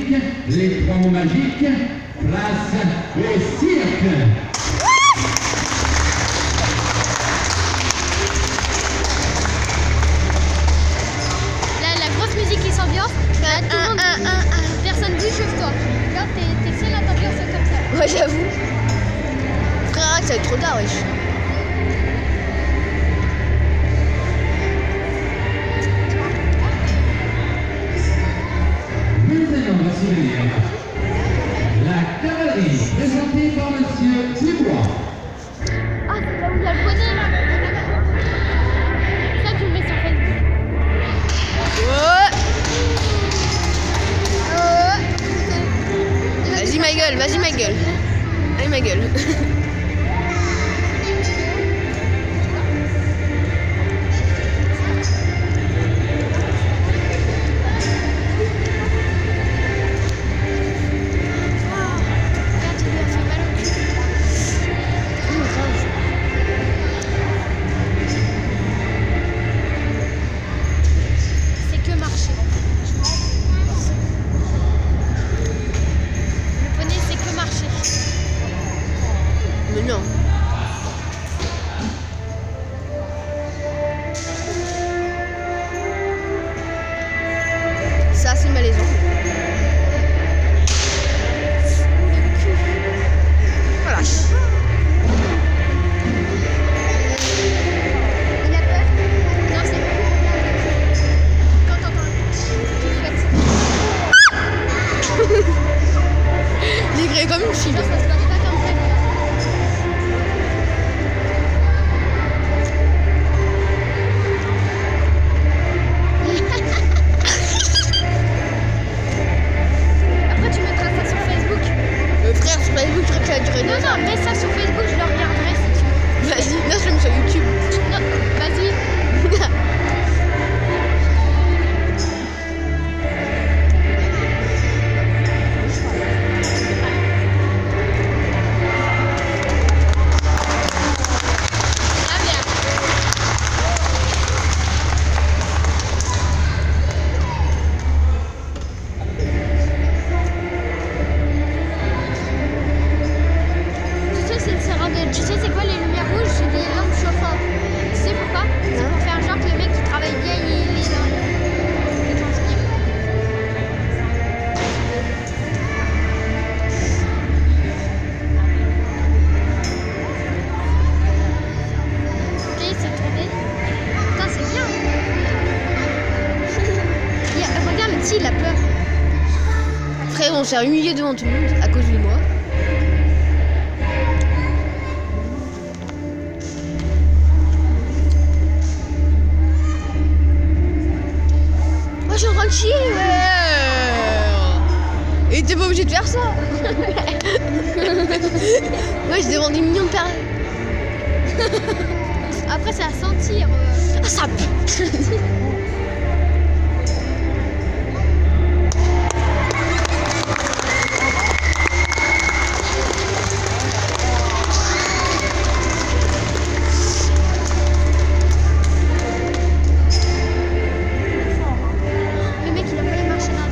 musique, les 3 mots magiques, place au cirque. Là, la grosse musique qui s'ambiance, là, tout le monde, personne bouge sauf toi. Là, t'es seul à t'ambiancer comme ça. Ouais, j'avoue. Frère, ça va être trop tard, wesh. Maintenant, voici la cavalerie présentée par Monsieur Dubois. Ah, c'est là où il y a le poney, là. Ça, tu le mets sur Facebook. Vas-y ma gueule, vas-y ma gueule. Allez ma gueule. C'est que marcher. Le poney, c'est que marcher. Mais non. Ça c'est malaisant. Voilà. Il a peur? Non, c'est quand t'entends tu fouettes. Il est créé comme une fille. Genre, ça se parie pas comme ça. Après, tu mettras ça sur Facebook. Frère, sur Facebook, je crois que ça a duré Non, 2 non, heures. mets ça sur Facebook, je le regarderai si tu veux. Vas-y, là je le mets sur YouTube. Non, vas-y. Ah, bien. Tu sais c'est quoi les lumières rouges? C'est des lampes chauffantes. Tu sais pourquoi? C'est pour faire genre que le mec qui travaille bien, il est là. Il transpire. Ok, c'est tourné. Putain, c'est bien. Regarde, le petit, il a peur. Frère, on s'est humilié devant tout le monde à cause de moi. Moi je suis en train de chier, ouais. Et t'es pas obligé de faire ça. Moi je demande des millions de personnes. Après, c'est à sentir. Ah ça pue. Le mec, il a pas les marcher là.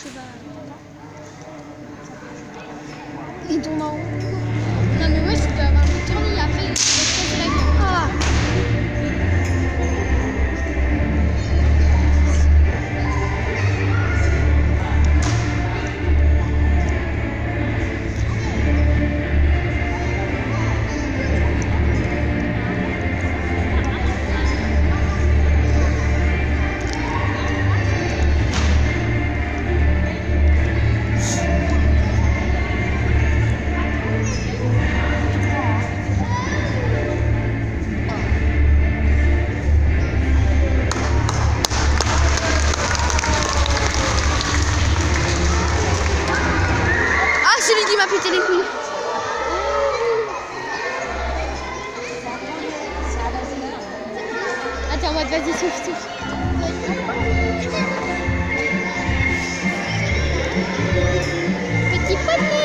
sais pas. Il tourne en haut. Non mais ouais, je peux avoir le tournis après, je vais casser la gueule. Ah. C'est lui qui m'a pété les couilles. Attends, moi, vas-y, souffle. Petit poney.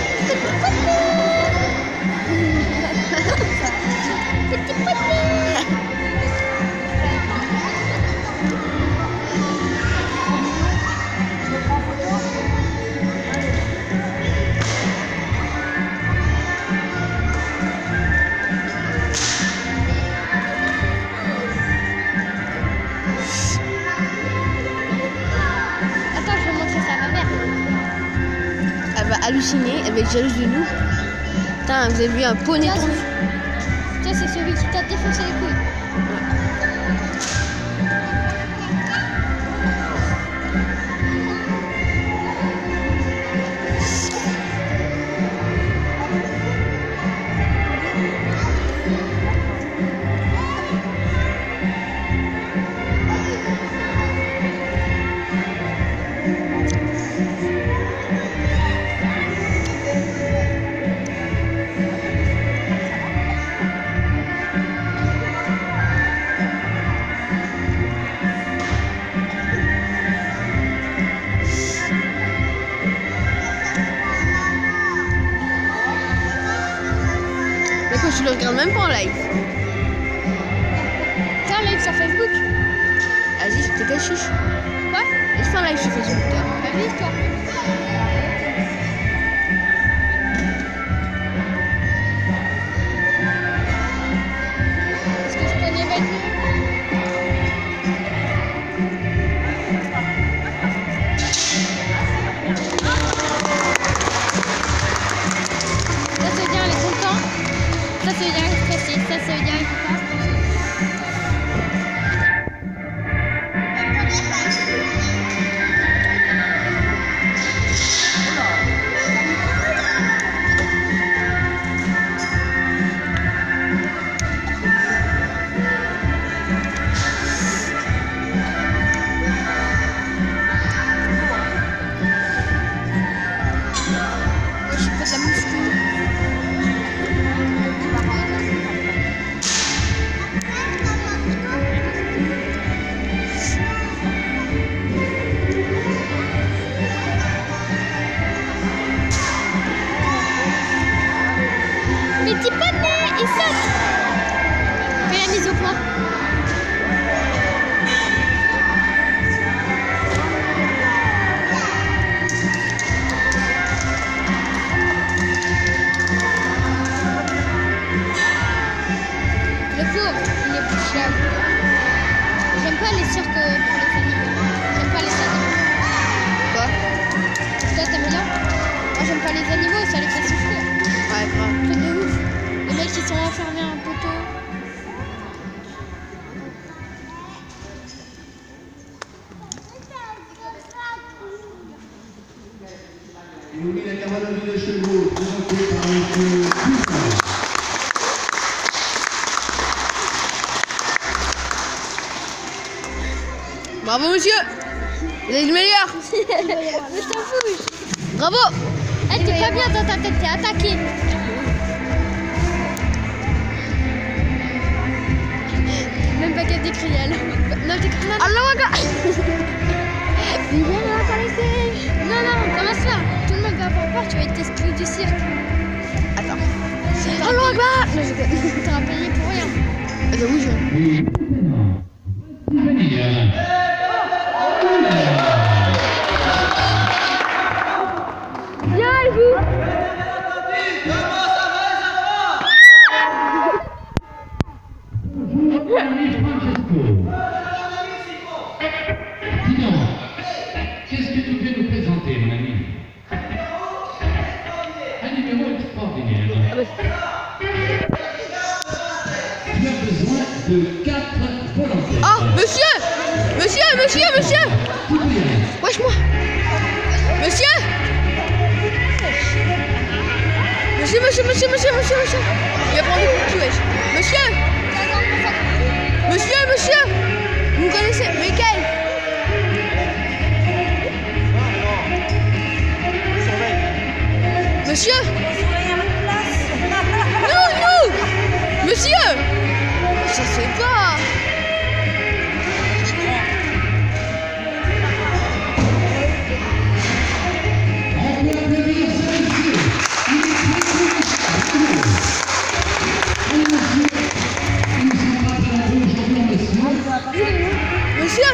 Petit poney. Halluciné, elle va être jalouse de nous. Putain, vous avez vu un poney tourner. Toi, c'est celui qui t'a défoncé les couilles. Je le regarde même pas en live. T'es en live sur Facebook? Vas-y, je t'ai caché. Quoi? Je fais un live sur Facebook. Vas-y, toi. Est-ce que je peux m'évader? Ça, ça veut dire elle est content. Ça, ça veut dire elle est stressée. Ça, ça veut dire elle est content. Petit poney, il saute. Fais la mise au point. Le pauvre, il est plus cher. J'aime pas les cirques pour les animaux. J'aime pas les animaux. Quoi? Toi, t'aimes bien? Moi, j'aime pas les animaux, ça les fait souffrir. Ouais, grave. Truc de ouf. Les mecs qui sont enfermés à un poteau. Illumine la cavalerie des chevaux, présentée par M. Puissant. Bravo, monsieur. Vous êtes le meilleur. Mais je t'en fous. Bravo. Eh, t'es pas bien dans ta tête, t'es attaqué. Même pas qu'à décrire. Non, t'écris mal. Allah Akbar. Non, non, comment ça? Tout le monde va avoir peur, tu vas être exclu du cirque. Attends. Allah Akbar. Non, je T'auras payé pour rien. oui, je... Oui. monsieur, monsieur. Wesh moi. Monsieur. Monsieur. Il va prendre des coups de pied, wesh. Monsieur. Vous me connaissez? Mais quel? Monsieur. Non. Monsieur. Ça se fait pas. Monsieur.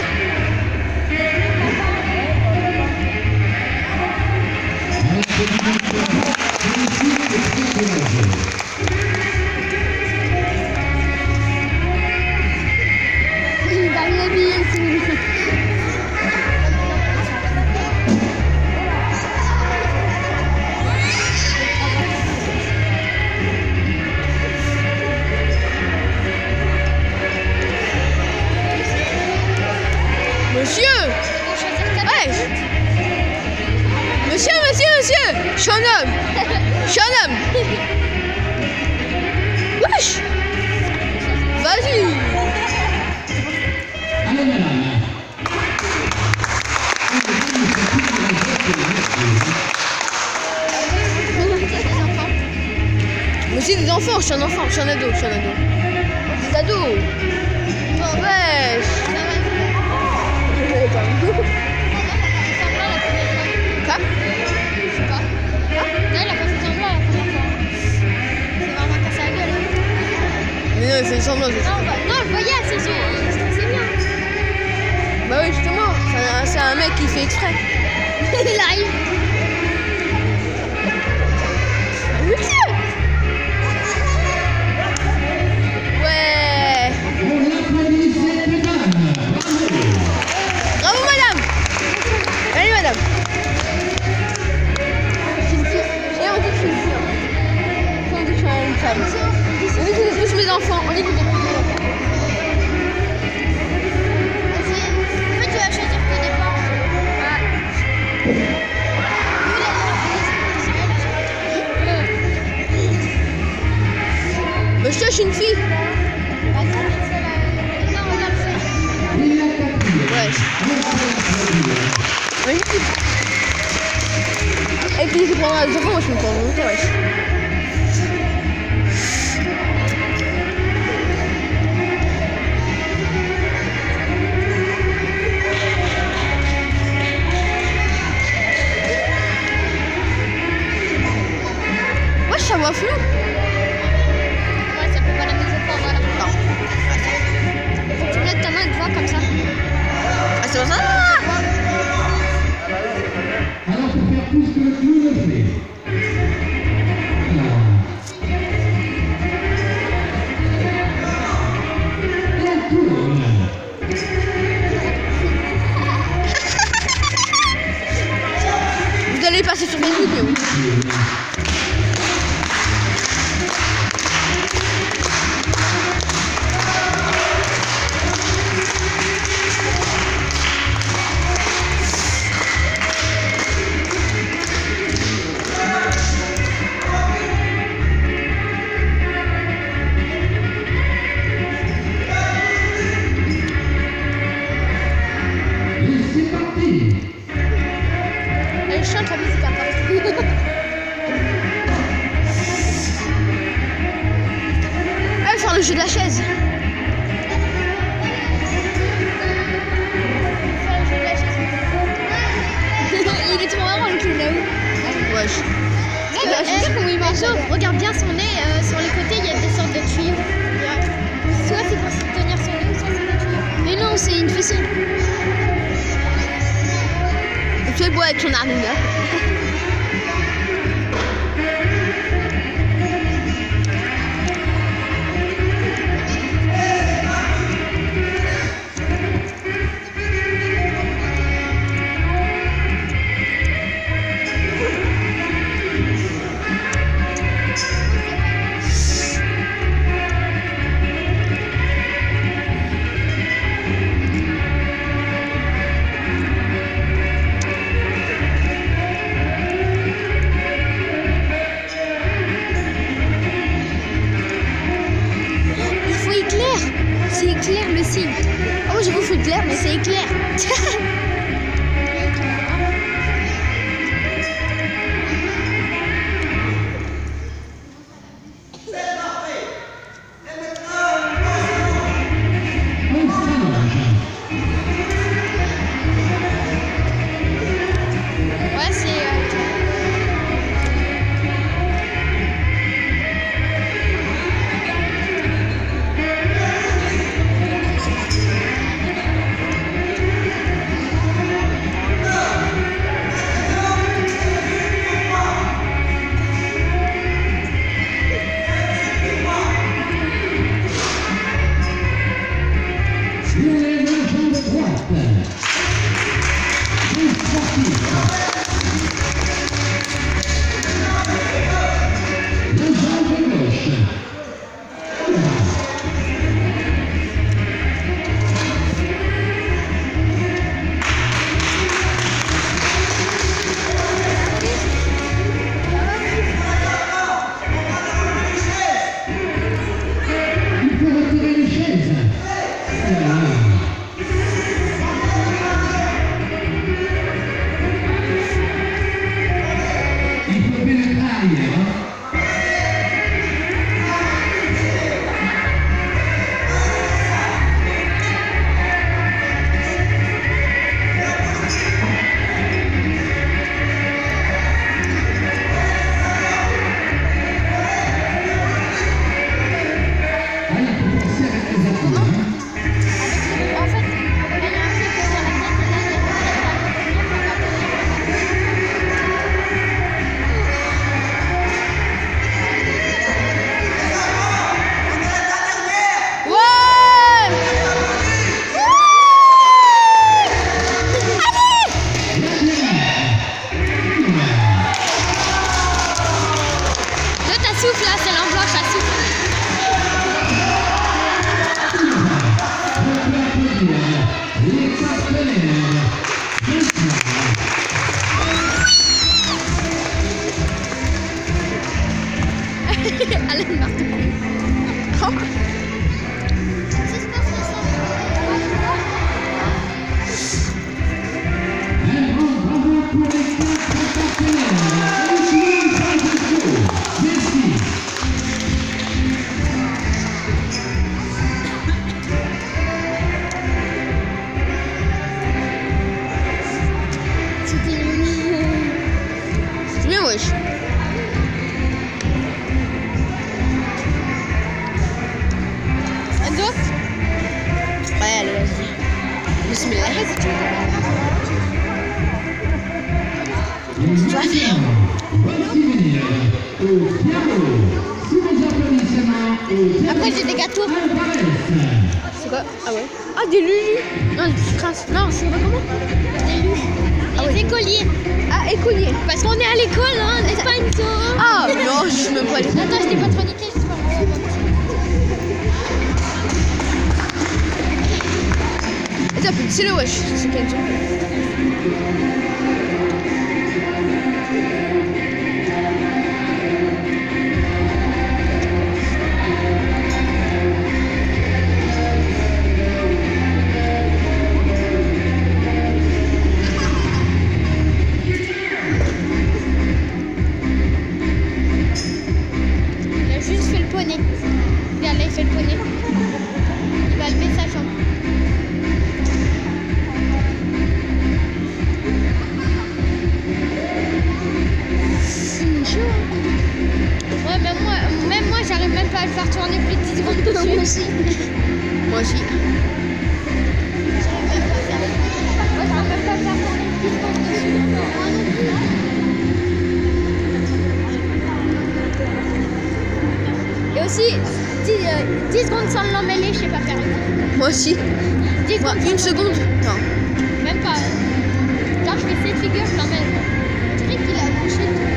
Monsieur, je suis un homme. Wesh. Vas-y. Allez, madame. Mais c'est des enfants, je suis un ado. Des ados. Oh, wesh. Quoi? Mais non, il fait semblant. Non, je voyais à ses yeux, il se stressait bien. Bah oui, justement, c'est un mec qui fait exprès. Il arrive. Monsieur. Ouais. On l'applaudit, mesdames. Bravo, madame. Allez, madame. Et on dit que je suis une fille. On dit que je suis une femme. On dit que c'est tous mes enfants. On dit que c'est tous mes enfants. En fait, tu vas choisir tes départs. Monsieur, je suis une fille. Ouais. Magnifique. Et puis, c'est pour les enfants, moi je me prends longtemps, wesh. Wesh, ça voit flou. Ouais, ça peut pas la maison pour voir. Non. Faut que tu mettes ta main devant comme ça. Ah, c'est pour ça? Alors, pour faire plus que le clou le fait. Vous allez passer sur mes vidéos. C'est parti. Elle chante la musique à part. Elle sort le jeu de la chaise. Il est trop marrant le clown là-haut. Wesh. Comment il marche? Regarde bien son nez, sur les côtés il y a des sortes de tuyaux. Soit c'est pour tenir son nez, soit c'est des tuyaux. Mais non, c'est une ficelle. Tu fais beau avec ton armure. C'est bien, wesh. Un autre? Ouais, allez, vas-y. Bismillah. Voici venir au piano. Sous vos applaudissements au piano. Après, j'ai des gâteaux. Alvarez. C'est quoi? Ah ouais. Ah, des lulus. Non, des petites crasses. Non, c'est pas comment? Des lus. Des écoliers. Ah, écolier. Parce qu'on est à l'école, hein, n'est-ce pas une sauce? Ah, non, je suis même pas allée. Attends, je t'ai pas trop niqué, je sais pas. Et t'as plus de le wesh. C'est quel jour? Il a juste fait le poney. Regarde, là, il fait le poney. Il va lever sa jambe. C'est chaud. Ouais, même moi, j'arrive même pas à le faire tourner plus de 10 secondes dessus. Moi aussi. Moi aussi. J'arrive même pas à faire. Moi, j'arrive même pas à faire tourner plus de 10 secondes dessus. Moi non plus. Et aussi, 10 secondes sans l'emmêler, je sais pas faire. Moi aussi. 10 Moi, secondes. une seconde. Non. Même pas. Genre, je fais cette figure, je l'emmène. Je dirais qu'il a accroché le truc.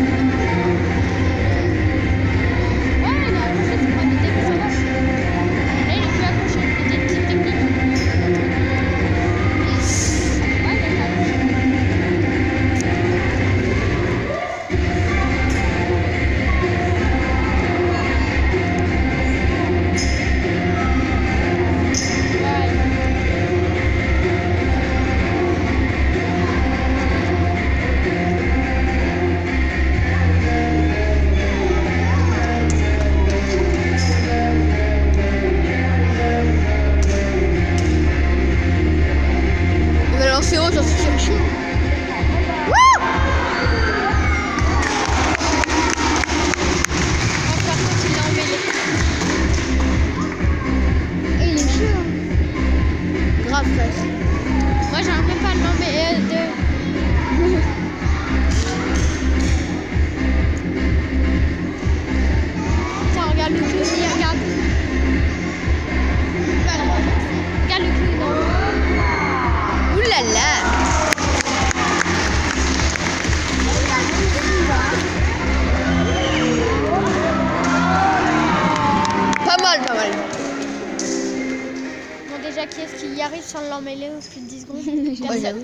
Ouais, il a accroché, c'est pas une idée que ça marche. Là, il est plus accroché, c'était une petite technique. Ouais, il est accroché. On va lancer haut, j'en suis sûr. Par contre, il l'a emmêlé. Et il est chaud. Grave, frère. Moi, j'arrive même pas à l'emmêler. Tiens, regarde le clou, regarde. Regarde le clou, non. Ouh là là. Pas mal, pas mal. Bon, déjà, qui est-ce qui y arrive sans l'emmêler au plus de 10 secondes? Ouais, Personne. j'avoue.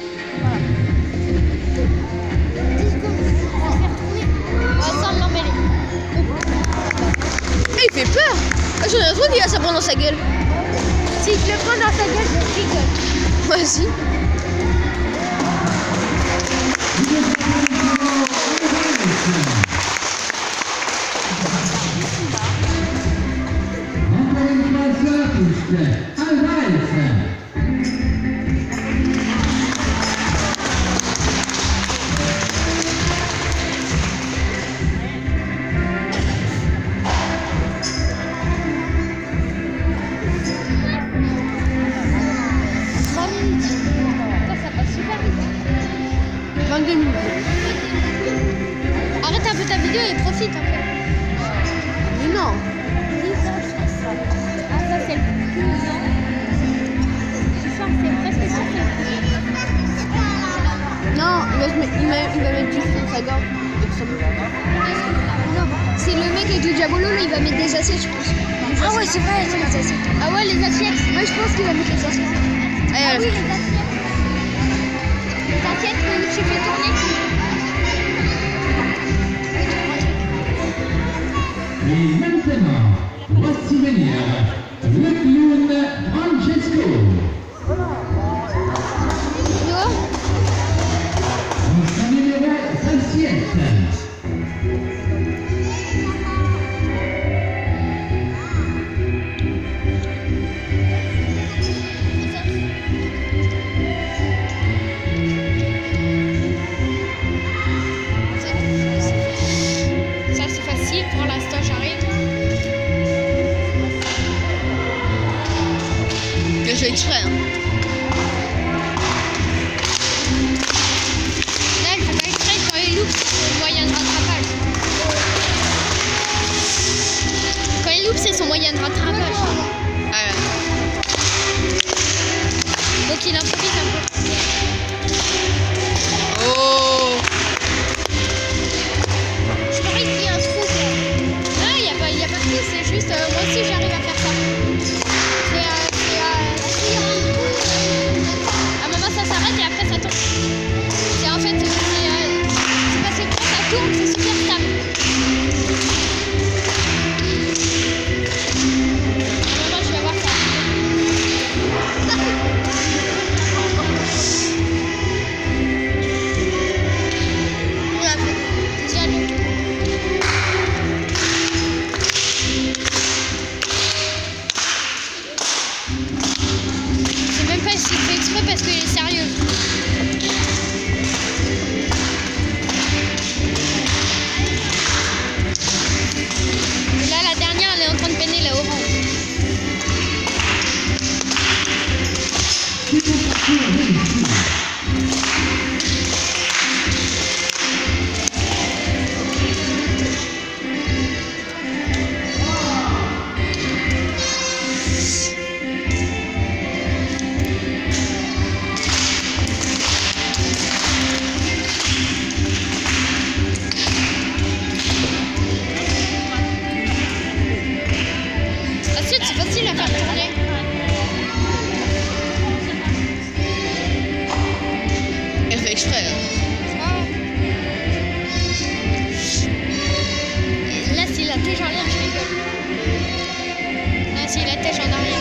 10 secondes, ça fait retourner. Ouais, sans l'emmêler. Eh, il fait peur. Ah, j'en ai un truc, il a ça prend dans sa gueule. Si je le prends dans sa gueule, je rigole. Moi aussi. Encore une fois, ça touche. Alvarez. Ça passe super vite. 22 minutes. Arrête un peu ta vidéo et profite en fait. Mais non. Ah, ça c'est le plus. C'est ça, c'est presque ça. Non, il va mettre du fond dans sa gorge. Et puis ça me- Non, c'est le mec avec le diabolo, là, il va mettre des assiettes, je pense. Ah ouais, c'est vrai, c'est les assiettes. Ah ouais, les assiettes. Moi, je pense qu'il va mettre les assiettes. Allez, Ah allez. oui, les assiettes. Les assiettes que tu fais tourner. Et maintenant, voici venir le clown Francesco. Yo, Dans son numéro 5. exprès. Là, c'est la tèche en l'air, je rigole. Là, c'est la tèche en arrière.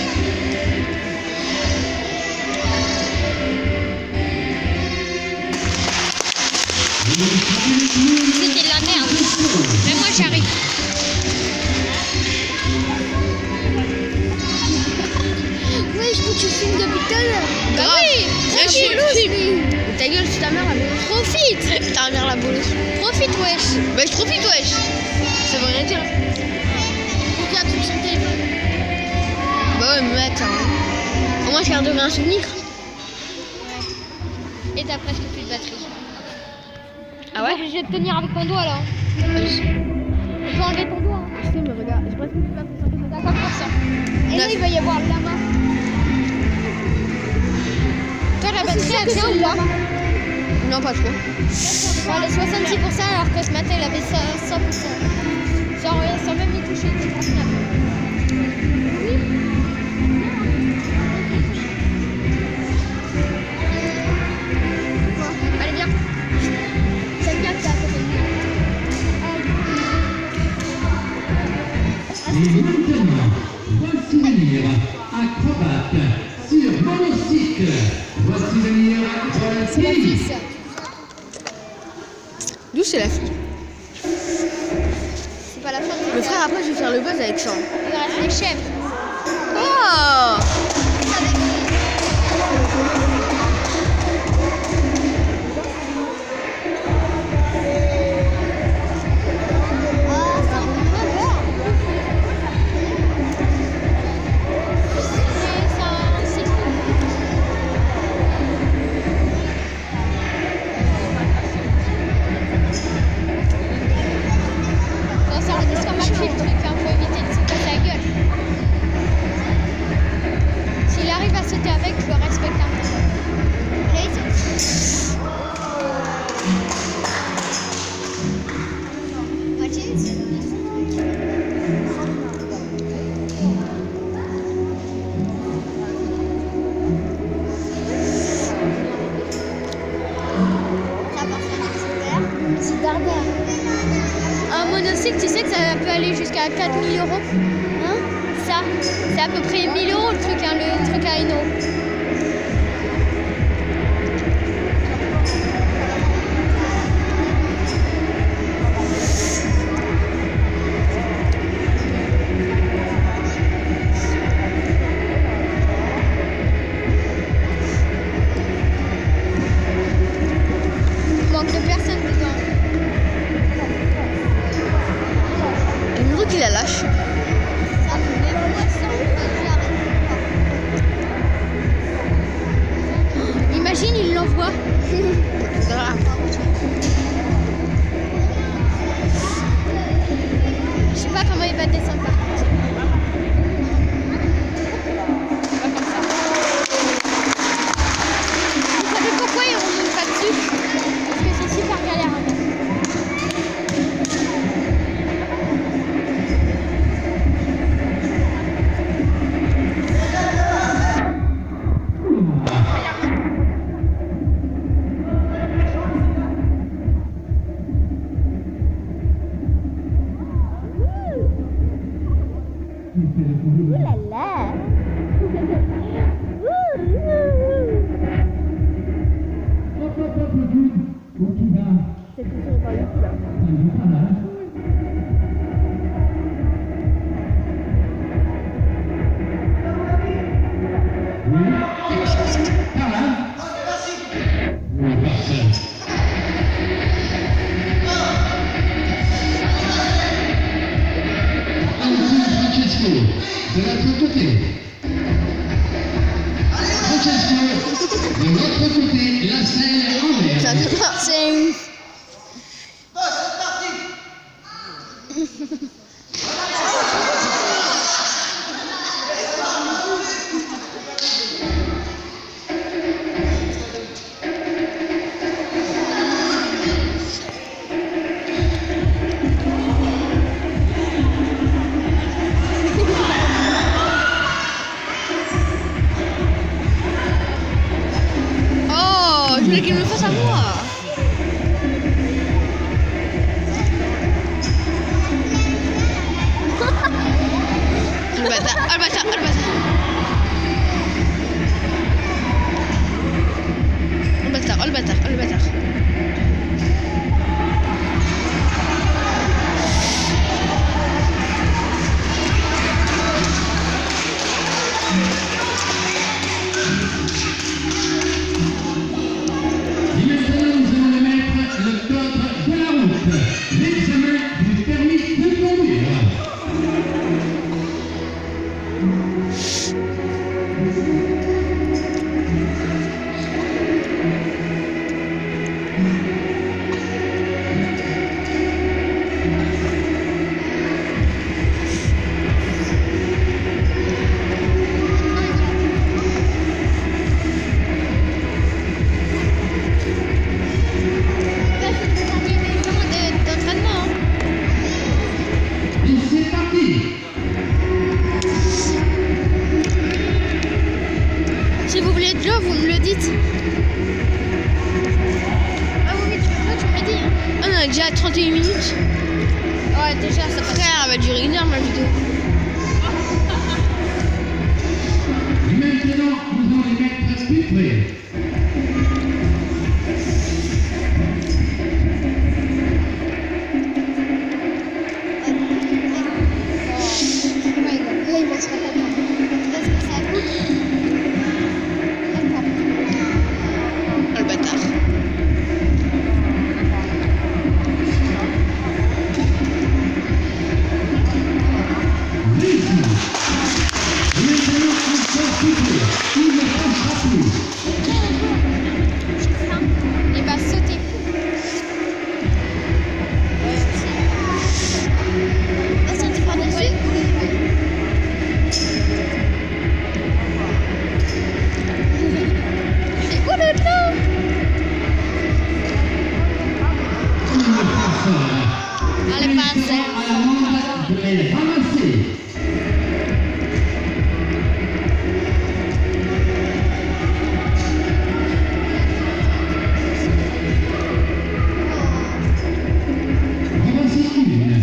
C'était de la merde. Mais moi, j'arrive. Oui, je peux que tu filmes depuis tout à l'heure. Bah oui, Là, je filme. Ta gueule, c'est ta mère la bolosse. profite. Ta mère la bolosse. Profite, wesh. Bah, je profite, wesh. Ça veut rien dire. Regarde sur son téléphone. Bah ouais, mais attends. Au moins, je garderai un souvenir. Et t'as presque plus de batterie. Ah ouais? Je vais te tenir avec ton doigt là. Tu peux enlever ton doigt. Je sais, mais regarde, j'ai presque plus de batterie. D'accord pour ça. Et là, il va y avoir le lama. Toi, la batterie, elle tient ou pas? Non, pas trop. Elle est 66% alors que ce matin, il avait 100%. Sans même y toucher. Allez, viens. C'est bien que t'es à côté de moi. Et maintenant, voici venir acrobate sur monocycle. Voici venir C'est la fille, Volati. ça. D'où c'est la fille? C'est pas la fin. Le frère, après, je vais faire le buzz avec ça. Il reste les chèvres. Oh! S'il arrive à sauter avec, je le respecte un peu. C'est Dardar. Un monocycle, tu sais que ça peut aller jusqu'à 4000 euros. Hein? Ça, c'est à peu près 1000 euros le truc, hein, le truc à Eno. Il manque de personnes dedans. Le numéro qu'il la lâche. Ça, même moi, ça, j'arrête. Imagine, il l'envoie. Grave. Je sais pas comment il va descendre par contre. Pas comme ça. Vous savez pourquoi il remonte pas dessus? Parce que c'est super galère à faire. De l'autre côté. Francesco, de l'autre côté, la selle en l'air. C'est... je voulais qu'il me le fasse à moi. Le bâtard, oh le bâtard, oh le bâtard. Oh le bâtard, oh le bâtard, oh le bâtard. Et maintenant, nous allons mettre le code de la route. L'examen du permis de conduire. Et c'est parti. Si vous voulez de l'eau, vous me le dites. Ah oui, tu me l'as dit. Hein. Ah, on est déjà à 31 minutes. Ouais, déjà, ça passe. Frère, elle va durer 1 heure ma vidéo. Et maintenant, nous allons les mettre plus près. Ouais, il va se rappeler. Est-ce que ça coûte? D'accord. Oh le bâtard. Réussi. Et maintenant, encore plus près. Il ne passera plus. Il va sauter. Va sauter par-dessus. Oh là là! Allez, passe. À l'amende de les ramasser. Ramasser une.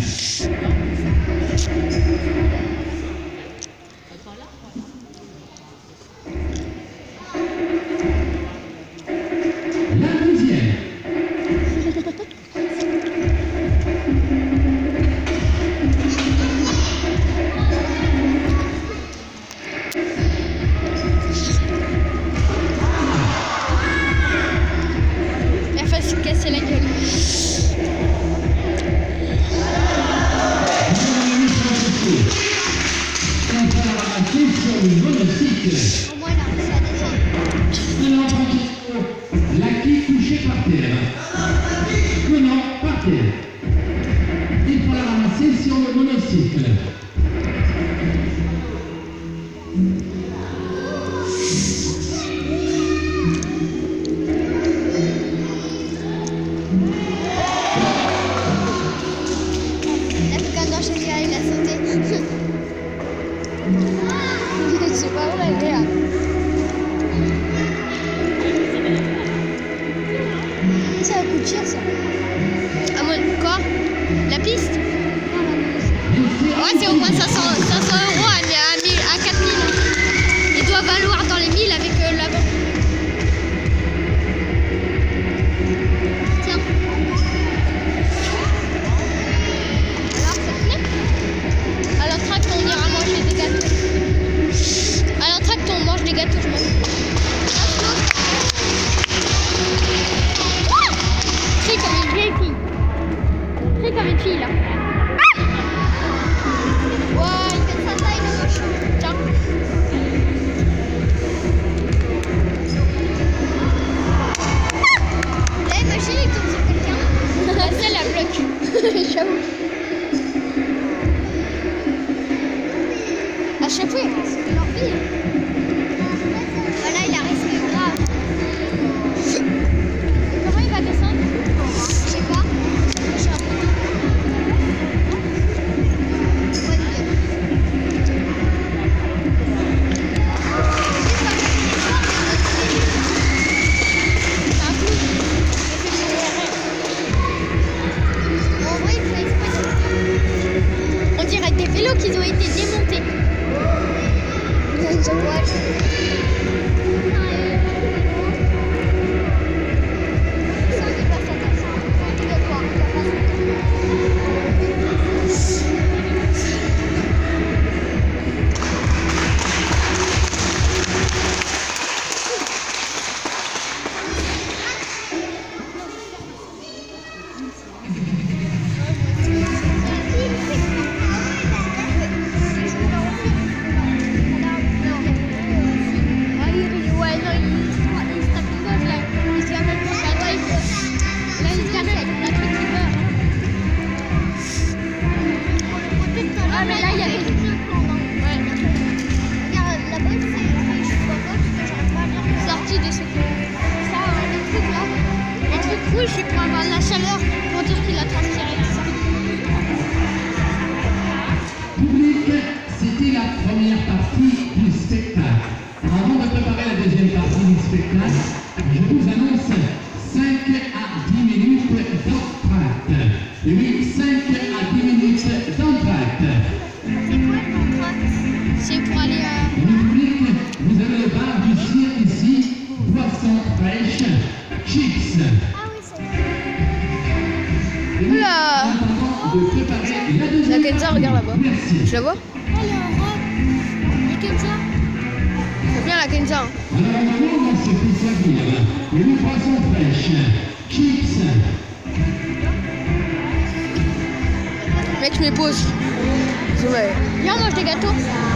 La deuxième. Il a failli se casser la gueule. On va la ramasser sur le monocycle. Au moins, il a réussi à descendre. Alors, attention, la quille couchée par terre. Non, par terre. Il faut la ramasser sur le monocycle. La plus grande dans chez il a sauté. C'est pas vrai, Léa. Ça coûte cher, ça. Ah, moi, quoi? La piste? Ouais, c'est au moins 500 euros à 4000. Il doit valoir dans les 1000 avec la banque. Tiens. Alors, ça te plaît? À l'entracte, on ira manger des gâteaux. À l'entracte, on mange des gâteaux, je m'en fous. C'est comme une vieille fille. C'est comme une fille, là. Wow. rouge, c'est pour avoir de la chaleur, pour dire qu'il a transpiré tout ça. Public, c'était la première partie du spectacle. Avant de préparer la deuxième partie du spectacle, je vous annonce 5 à 10 minutes d'entracte. Oui, 5 à 10 minutes d'entracte. C'est quoi le contrat? C'est pour aller Le public, vous avez le bar du cirque ici, boisson fraîche, chips. Ah oui, c'est vrai. Oula. De préparer la deuxième La Kenza, regarde là-bas. Merci. Tu la vois? Elle est en robe. Et comme ça. C'est bien la Kenza. Hein. Alors, on va se fait servir une boisson fraîche, chips. Mec, je me pose. Ouais. Viens, on mange des gâteaux.